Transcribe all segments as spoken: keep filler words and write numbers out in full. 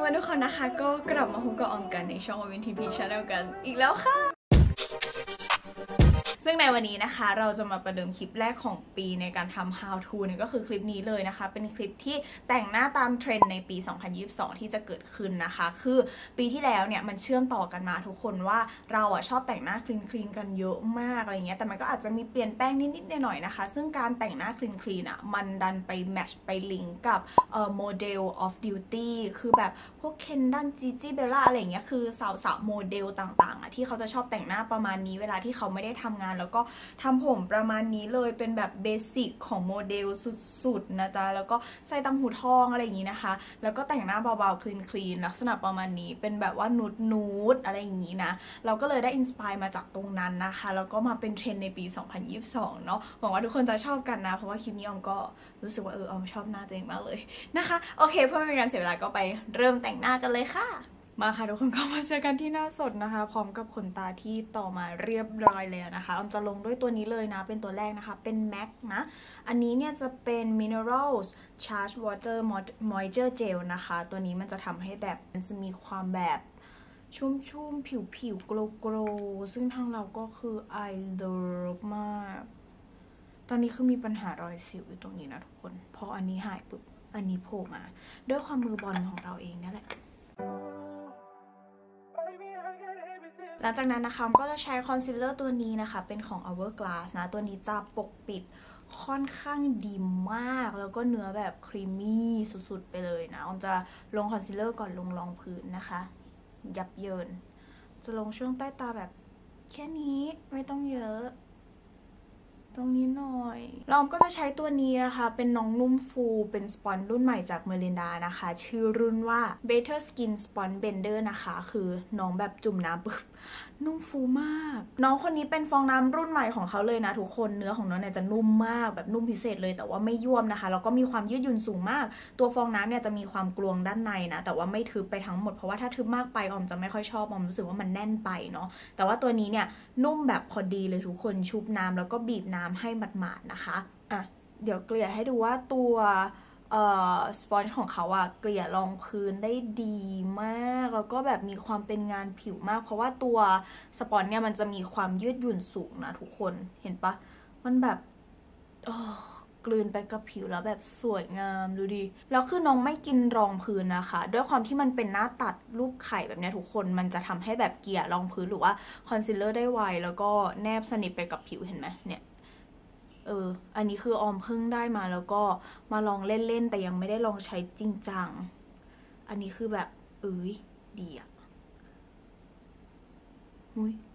มาทุกคนนะคะก็กลับมาพบกับออมกันในช่อง วิน ที พี Channel กันอีกแล้วค่ะซึ่งในวันนี้นะคะเราจะมาประเดิมคลิปแรกของปีในการทำ how to เนี่ยก็คือคลิปนี้เลยนะคะเป็นคลิปที่แต่งหน้าตามเทรนด์ในปี สองพันยี่สิบสอง ที่จะเกิดขึ้นนะคะคือปีที่แล้วเนี่ยมันเชื่อมต่อกันมาทุกคนว่าเราอะชอบแต่งหน้าคลีนคลีนกันเยอะมากอะไรเงี้ยแต่มันก็อาจจะมีเปลี่ยนแปลงนิดๆหน่อยๆนะคะซึ่งการแต่งหน้าคลีนคลีนอะมันดันไปแมทช์ไปลิงก์กับเอ่อโมเดล of duty คือแบบพวกเคนดันจีจี้เบลล่าอะไรเงี้ยคือสาวๆโมเดลต่างๆอะที่เขาจะชอบแต่งหน้าประมาณนี้เวลาที่เขาไม่ได้ทำงานแล้วก็ทำผมประมาณนี้เลยเป็นแบบเบสิกของโมเดลสุดๆนะจ๊ะแล้วก็ใส่ตังหูทองอะไรอย่างนี้นะคะแล้วก็แต่งหน้าเบาๆคลีนๆลักษณะประมาณนี้เป็นแบบว่านูดนูดอะไรอย่างนี้นะเราก็เลยได้อินสปายมาจากตรงนั้นนะคะแล้วก็มาเป็นเทรนด์ในปี สองพันยี่สิบสอง เนาะหวังว่าทุกคนจะชอบกันนะเพราะว่าคลิปนี้ออมก็รู้สึกว่าเออออมชอบหน้าตัวเองมากเลยนะคะโอเคเพื่อไม่เป็นการเสียเวลาก็ไปเริ่มแต่งหน้ากันเลยค่ะมาค่ะทุกคนก็มาเจอกันที่หน้าสดนะคะพร้อมกับขนตาที่ต่อมาเรียบร้อยแล้วนะคะออมจะลงด้วยตัวนี้เลยนะเป็นตัวแรกนะคะเป็น แม็ก นะอันนี้เนี่ยจะเป็น Minerals Charge Water Moisture Gel นะคะตัวนี้มันจะทำให้แบบมันจะมีความแบบชุ่มๆผิวๆโกลว์ซึ่งทางเราก็คือ I love มากตอนนี้คือมีปัญหารอยสิวอยู่ตรงนี้นะทุกคนพออันนี้หายปุ๊บอันนี้โผล่มาด้วยความมือบอลของเราเองนั่นแหละหลังจากนั้นนะคะก็จะใช้คอนซีลเลอร์ตัวนี้นะคะเป็นของ Hourglass นะตัวนี้จะปกปิดค่อนข้างดีมากแล้วก็เนื้อแบบครีมมี่สุดๆไปเลยนะออมจะลงคอนซีลเลอร์ก่อนลงรองพื้นนะคะยับเยินจะลงช่วงใต้ตาแบบแค่นี้ไม่ต้องเยอะตรงนี้หน่อยเราก็จะใช้ตัวนี้นะคะเป็นน้องนุ่มฟูเป็นสปอนรุ่นใหม่จากเมลินดานะคะชื่อรุ่นว่า Better Skin Sponge Blender นะคะคือน้องแบบจุ่มน้ำปึ๊บนุ่มฟูมากน้องคนนี้เป็นฟองน้ำรุ่นใหม่ของเขาเลยนะทุกคนเนื้อของน้องเนี่ยจะนุ่มมากแบบนุ่มพิเศษเลยแต่ว่าไม่ยวมนะคะแล้วก็มีความยืดหยุ่นสูงมากตัวฟองน้ำเนี่ยจะมีความกลวงด้านในนะแต่ว่าไม่ทึบไปทั้งหมดเพราะว่าถ้าทึบมากไปออมจะไม่ค่อยชอบออมรู้สึกว่ามันแน่นไปเนาะแต่ว่าตัวนี้เนี่ยนุ่มแบบพอดีเลยทุกคนชุบน้ำแล้วก็บีบน้ำให้หมาดๆนะคะอ่ะเดี๋ยวเกลี่ยให้ดูว่าตัวเอ่อสปอนจ์ของเขาอะเกลี่ยรองพื้นได้ดีมากแล้วก็แบบมีความเป็นงานผิวมากเพราะว่าตัวสปอนจ์เนี่ยมันจะมีความยืดหยุ่นสูงนะทุกคนเห็นปะมันแบบอ๋อกลืนไปกับผิวแล้วแบบสวยงามดูดิแล้วคือน้องไม่กินรองพื้นนะคะด้วยความที่มันเป็นหน้าตัดรูปไข่แบบนี้ทุกคนมันจะทำให้แบบเกลี่ยรองพื้นหรือว่าคอนซีลเลอร์ได้ไวแล้วก็แนบสนิทไปกับผิวเห็นไหมเนี่ยเอออันนี้คือออมเพิ่งได้มาแล้วก็มาลองเล่นๆแต่ยังไม่ได้ลองใช้จริงจังอันนี้คือแบบเอ้ยดีอะมุ้ย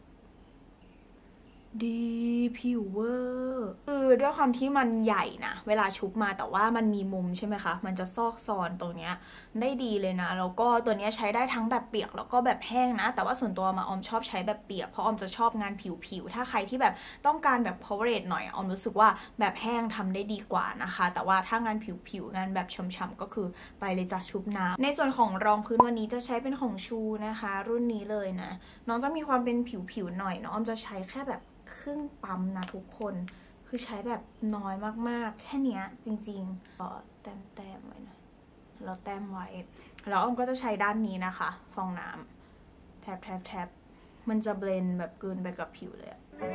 ดีผิวเวอร์คือด้วยความที่มันใหญ่นะเวลาชุบมาแต่ว่ามันมีมุมใช่ไหมคะมันจะซอกซอนตรงเนี้ยได้ดีเลยนะแล้วก็ตัวนี้ใช้ได้ทั้งแบบเปียกแล้วก็แบบแห้งนะแต่ว่าส่วนตัวมาออมชอบใช้แบบเปียกเพราะออมจะชอบงานผิวๆถ้าใครที่แบบต้องการแบบ coverage หน่อยออมรู้สึกว่าแบบแห้งทำได้ดีกว่านะคะแต่ว่าถ้างานผิวๆงานแบบฉ่ำๆก็คือไปเลยจะชุบน้ำในส่วนของรองพื้นวันนี้จะใช้เป็นของชูนะคะรุ่นนี้เลยนะน้องจะมีความเป็นผิวๆหน่อยเนาะออมจะใช้แค่แบบครึ่งปั๊มนะทุกคนคือใช้แบบน้อยมากๆแค่นี้จริงๆก็แต้มๆไว้นะเราแต้มไว้แล้วออมก็จะใช้ด้านนี้นะคะฟองน้ำแทบแทบแทบมันจะเบลนด์แบบกลืนไปกับผิวเลย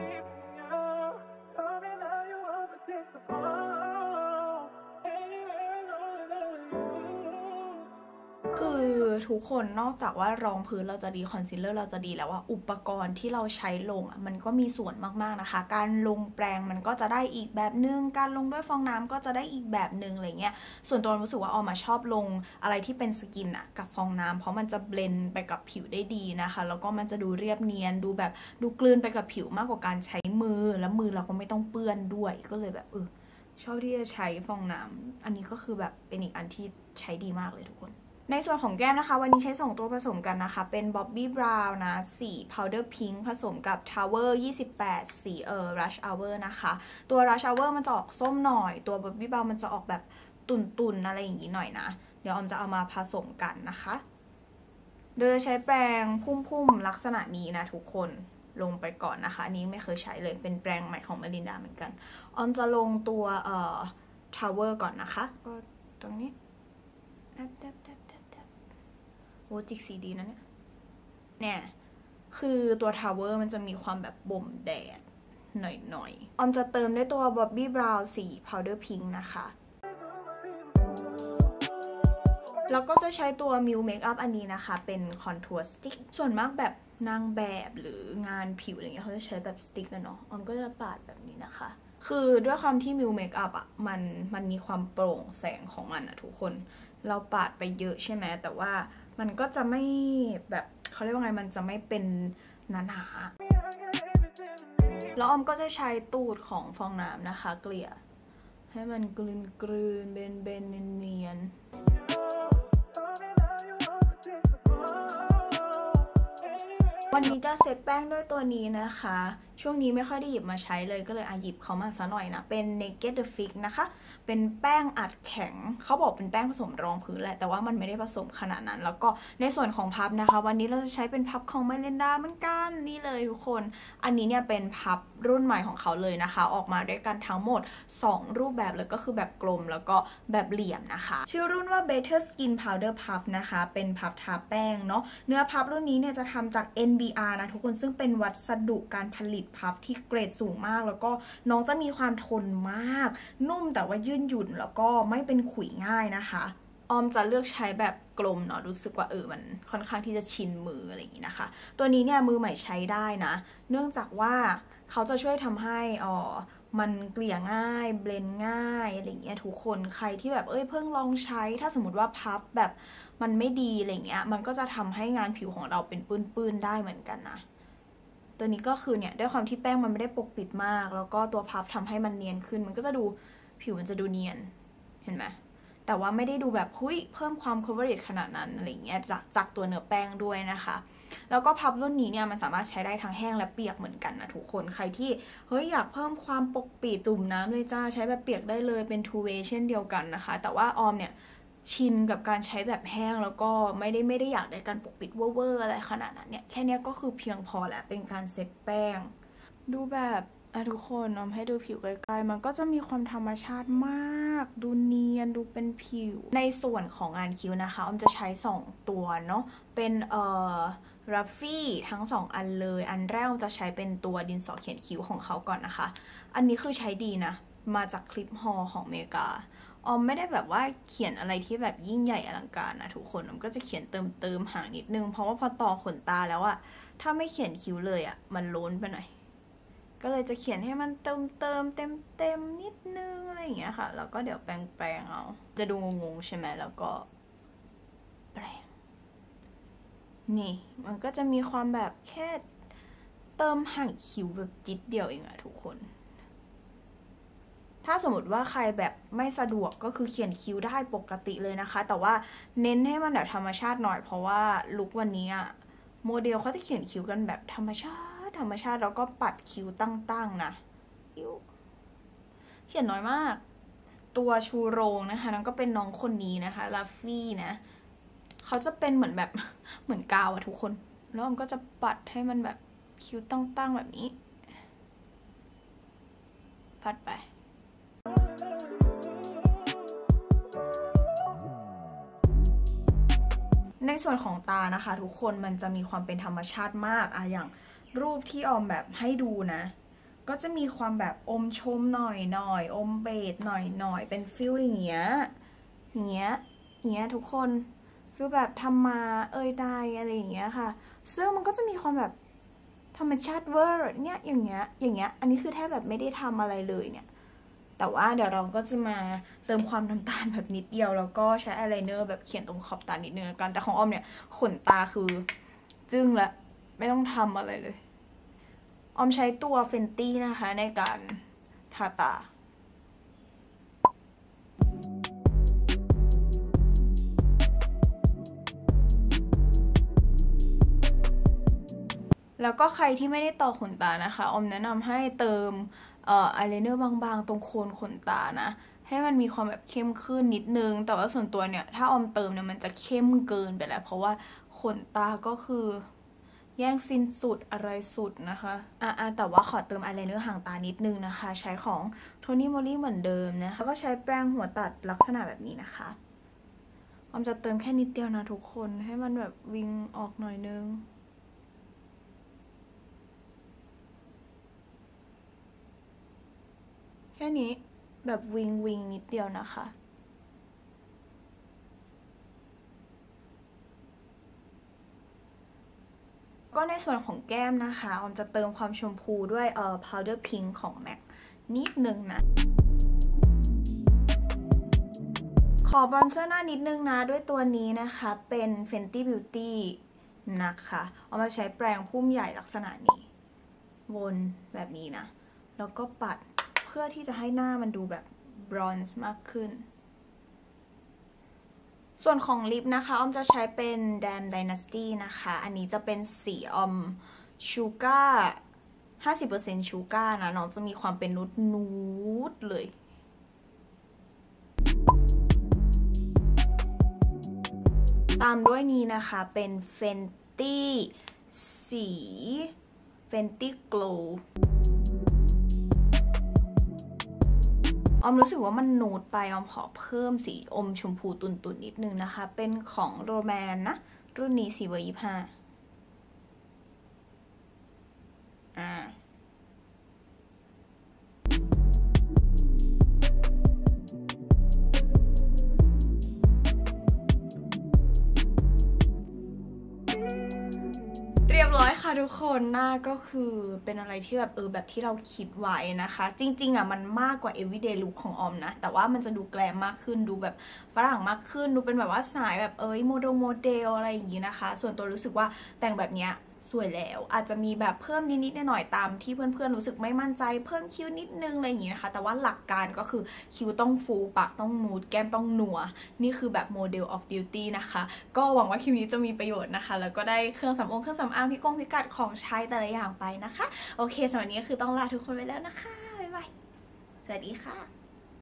คือทุกคนนอกจากว่ารองพื้นเราจะดีคอนซีลเลอร์เราจะดีแล้วว่าอุปกรณ์ที่เราใช้ลงอ่ะมันก็มีส่วนมากๆนะคะการลงแปรงมันก็จะได้อีกแบบนึงการลงด้วยฟองน้ำก็จะได้อีกแบบนึงอะไรเงี้ยส่วนตัวรู้สึกว่าออมมาชอบลงอะไรที่เป็นสกินอ่ะกับฟองน้ำเพราะมันจะเบลนด์ไปกับผิวได้ดีนะคะแล้วก็มันจะดูเรียบเนียนดูแบบดูกลืนไปกับผิวมากกว่าการใช้มือแล้วมือเราก็ไม่ต้องเปื้อนด้วยก็เลยแบบเออชอบที่จะใช้ฟองน้ำอันนี้ก็คือแบบเป็นอีกอันที่ใช้ดีมากเลยทุกคนในส่วนของแก้มนะคะวันนี้ใช้สองตัวผสมกันนะคะเป็น Bobbi Brown นะสี Powder Pink ผสมกับ Tower ยี่สิบแปดสีเอ่อ Rush Hour นะคะตัว Rush Hour มันจะออกส้มหน่อยตัว Bobbi Brown มันจะออกแบบตุ่นๆอะไรอย่างนี้หน่อยนะเดี๋ยวออมจะเอามาผสมกันนะคะโดยจะใช้แปรงพุ่มๆลักษณะนี้นะทุกคนลงไปก่อนนะคะอันนี้ไม่เคยใช้เลยเป็นแปรงใหม่ของเมลินดาเหมือนกันออมจะลงตัวเอ่อ Tower ก่อนนะคะก็ตรงนี้โอ้จิกสีดีนะเนี่ยเนี่ยคือตัวทาวเวอร์มันจะมีความแบบบ่มแดดหน่อยๆออมจะเติมด้วยตัว Bobbi Brown สี Powder Pink นะคะแล้วก็จะใช้ตัว Milk Makeup อันนี้นะคะเป็น Contour Stick ส่วนมากแบบนางแบบหรืองานผิวอะไรเงี้ยเขาจะใช้แบบสติ๊กกันเนาะออมก็จะปาดแบบนี้นะคะคือด้วยความที่ Milk Makeup อ่ะมันมันมีความโปร่งแสงของมันอะทุกคนเราปาดไปเยอะใช่ไหมแต่ว่ามันก็จะไม่แบบเขาเรียกว่าไงมันจะไม่เป็นหนาๆแล้วออมก็จะใช้ตูดของฟองน้ำนะคะเกลี่ยให้มันกลืนกลืนเบนเบนเนียนๆวันนี้จะเซตแป้งด้วยตัวนี้นะคะช่วงนี้ไม่ค่อยได้หยิบมาใช้เลยก็เลยอาหยิบเขามาซะหน่อยนะเป็น Naked The Fix นะคะเป็นแป้งอัดแข็งเขาบอกเป็นแป้งผสมรองพื้นแหละแต่ว่ามันไม่ได้ผสมขนาดนั้นแล้วก็ในส่วนของพับนะคะวันนี้เราจะใช้เป็นพับของไมลินดาเหมือนกันนี่เลยทุกคนอันนี้เนี่ยเป็นพับรุ่นใหม่ของเขาเลยนะคะออกมาด้วยกันทั้งหมดสองรูปแบบเลยก็คือแบบกลมแล้วก็แบบเหลี่ยมนะคะชื่อรุ่นว่า Better Skin Powder Puff นะคะเป็นพับทาแป้งเนาะเนื้อพับรุ่นนี้เนี่ยจะทำจาก เอ็น บี อาร์ นะทุกคนซึ่งเป็นวัสดุการผลิตพับที่เกรดสูงมากแล้วก็น้องจะมีความทนมากนุ่มแต่ว่ายืดหยุ่นแล้วก็ไม่เป็นขุยง่ายนะคะออมจะเลือกใช้แบบกลมเนาะรู้สึกว่าเออมันค่อนข้างที่จะชินมืออะไรอย่างนี้นะคะตัวนี้เนี่ยมือใหม่ใช้ได้นะเนื่องจากว่าเขาจะช่วยทำให้อ๋อมันเกลี่ยง่ายเบลนง่ายอะไรเงี้ยทุกคนใครที่แบบเอ้ยเพิ่งลองใช้ถ้าสมมติว่าพับแบบมันไม่ดีอะไรเงี้ยมันก็จะทำให้งานผิวของเราเป็นปื้นๆได้เหมือนกันนะตัวนี้ก็คือเนี่ยด้วยความที่แป้งมันไม่ได้ปกปิดมากแล้วก็ตัวพับทำให้มันเนียนขึ้นมันก็จะดูผิวมันจะดูเนียนเห็นไหมแต่ว่าไม่ได้ดูแบบหุ้ยเพิ่มความ coverage ขนาดนั้นอะไรเงี้ยจากจากตัวเนื้อแป้งด้วยนะคะแล้วก็พับรุ่นนี้เนี่ยมันสามารถใช้ได้ทั้งแห้งและเปียกเหมือนกันนะทุกคนใครที่เฮ้ยอยากเพิ่มความปกปิดจุ่มน้ำเลยจ้าใช้แบบเปียกได้เลยเป็น two way เช่นเดียวกันนะคะแต่ว่าออมเนี่ยชินกับการใช้แบบแห้งแล้วก็ไม่ได้ไม่ได้อยากได้การปกปิดเวอร์ๆอะไรขนาดนั้นเนี่ยแค่นี้ก็คือเพียงพอแล้วเป็นการเซตแป้งดูแบบอ่ะทุกคนออมให้ดูผิวใกล้ๆมันก็จะมีความธรรมชาติมากดูเนียนดูเป็นผิวในส่วนของงานคิ้วนะคะออมจะใช้สองตัวเนาะเป็นเอ่อรัฟฟี่ทั้งสองอันเลยอันแรกออมจะใช้เป็นตัวดินสอเขียนคิ้วของเขาก่อนนะคะอันนี้คือใช้ดีนะมาจากคลิปฮอลของเมกาออมไม่ได้แบบว่าเขียนอะไรที่แบบยิ่งใหญ่อลังการนะทุกคนออมก็จะเขียนเติมเติมหางนิดนึงเพราะว่าพอต่อขนตาแล้วอะถ้าไม่เขียนคิ้วเลยอะมันล้นไปหน่อยก็เลยจะเขียนให้มันเติมเติมเต็มเต็มนิดนึงอะไรอย่างเงี้ยค่ะแล้วก็เดี๋ยวแปรงแปรงเอาจะดูงงๆใช่ไหมแล้วก็แปรงนี่มันก็จะมีความแบบแค่เติมห่างคิ้วแบบจิตเดียวเองอะทุกคนถ้าสมมติว่าใครแบบไม่สะดวกก็คือเขียนคิ้วได้ปกติเลยนะคะแต่ว่าเน้นให้มันแบบธรรมชาติหน่อยเพราะว่าลุควันนี้อะโมเดลเขาจะเขียนคิ้วกันแบบธรรมชาติธรรมชาติแล้วก็ปัดคิ้วตั้งๆนะเขียนน้อยมากตัวชูโรงนะคะนั่นก็เป็นน้องคนนี้นะคะลัฟฟี่นะเขาจะเป็นเหมือนแบบเหมือนกาวอะทุกคนแล้วมันก็จะปัดให้มันแบบคิ้วตั้งๆแบบนี้ปัดไปในส่วนของตานะคะทุกคนมันจะมีความเป็นธรรมชาติมากอะอย่างรูปที่ออมแบบให้ดูนะก็จะมีความแบบอมชมหน่อยหน่อยอมเบจหน่อยหน่อยเป็นฟิลอย่างเงี้ยอย่างเงี้ยอย่างเงี้ยทุกคนฟิลแบบทำมาเอ่ยได้อะไรอย่างเงี้ยค่ะซึ่งมันก็จะมีความแบบธรรมชาติเวอร์เนี่ยอย่างเงี้ยอย่างเงี้ยอันนี้คือแทบแบบไม่ได้ทำอะไรเลยเนี่ยแต่ว่าเดี๋ยวเราก็จะมาเติมความน้ำตาลแบบนิดเดียวแล้วก็ใช้อายไลเนอร์แบบเขียนตรงขอบตานิดนึงแล้วกันแต่ของออมเนี่ยขนตาคือจึ้งละไม่ต้องทำอะไรเลยออมใช้ตัวเฟนตี้นะคะในการทาตาแล้วก็ใครที่ไม่ได้ต่อขนตานะคะออมแนะนำให้เติมเอ่ออายไลเนอร์บางๆตรงโคนขนตานะให้มันมีความแบบเข้มขึ้นนิดนึงแต่ว่าส่วนตัวเนี่ยถ้าออมเติมเนี่ยมันจะเข้มเกินไปแล้วเพราะว่าขนตาก็คือแย่งซินสุดอะไรสุดนะคะอ่ะแต่ว่าขอเติมอายไลเนอร์ห่างตานิดนึงนะคะใช้ของโทนี่มอลลี่เหมือนเดิมนะคะก็ใช้แปรงหัวตัดลักษณะแบบนี้นะคะออมจะเติมแค่นิดเดียวนะทุกคนให้มันแบบวิงออกหน่อยนึงแค่นี้แบบวิงวิงนิดเดียวนะคะก็ในส่วนของแก้มนะคะออมจะเติมความชมพูด้วยเอ่อ powder pink ของ MAC นิดนึงนะขอบรอนเซอร์หน้านิดนึงนะด้วยตัวนี้นะคะเป็น Fenty Beauty นะคะเอามาใช้แปรงพุ่มใหญ่ลักษณะนี้วนแบบนี้นะแล้วก็ปัดเพื่อที่จะให้หน้ามันดูแบบบรอนซ์มากขึ้นส่วนของลิปนะคะออมจะใช้เป็น Damn Dynasty นะคะอันนี้จะเป็นสีออมชูการ์ ห้าสิบเปอร์เซ็นต์ ชูการ์นะน้องจะมีความเป็นนูดนูดเลยตามด้วยนี้นะคะเป็น Fenty สี Fenty Glow ออมรู้สึกว่ามันนูดไปออมขอเพิ่มสีอมชมพูตุ่นๆนิดนึงนะคะเป็นของโรแมนนะรุ่นนี้สีเบอร์ยี่สิบห้าอ่าเรียบร้อยค่ะทุกคนหน้าก็คือเป็นอะไรที่แบบเออแบบที่เราคิดไว้นะคะจริงๆอ่ะมันมากกว่า everyday look ของออมนะแต่ว่ามันจะดูแกลมมากขึ้นดูแบบฝรั่งมากขึ้นดูเป็นแบบว่าสายแบบเอ้ยโมเดลโมเดลอะไรอย่างงี้นะคะส่วนตัวรู้สึกว่าแต่งแบบเนี้ยสวยแล้วอาจจะมีแบบเพิ่มนิดๆหน่อยๆตามที่เพื่อนๆรู้สึกไม่มั่นใจเพิ่มคิ้วนิดนึงอะไรอย่างงี้นะคะแต่ว่าหลักการก็คือคิ้วต้องฟูปากต้องนูดแก้มต้องนัวนี่คือแบบโมเดล of beauty นะคะก็หวังว่าคลิปนี้จะมีประโยชน์นะคะแล้วก็ได้เครื่องสำอางเครื่องสำอางพิกงพิกัดของใช้แต่ละอย่างไปนะคะโอเคสำหรับวันนี้ก็คือต้องลาทุกคนไปแล้วนะคะบ๊ายบายสวัสดีค่ะ